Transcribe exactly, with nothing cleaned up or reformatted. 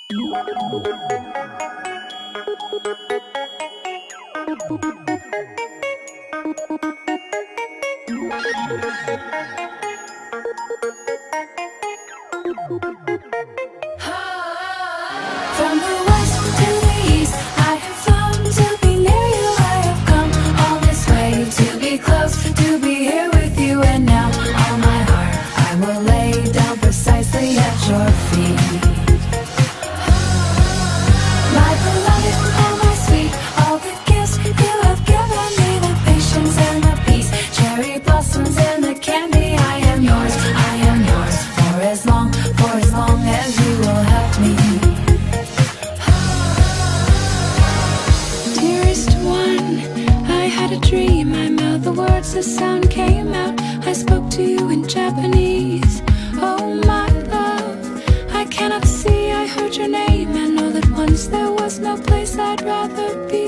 From the west to the east, I have flown to be near you. I have come all this way to be close, to be here with you. And now all my heart I will lay down precisely at your feet. My beloved and my sweet, all the gifts you have given me, the patience and the peace, cherry blossoms and the candy. I am yours, I am yours, for as long, for as long as you will help me. Dearest one, I had a dream, I mouthed the words, the sound came out. I spoke to you in Japanese. Oh my love, I cannot see, I heard your name, and know that once there was no place I'd rather be.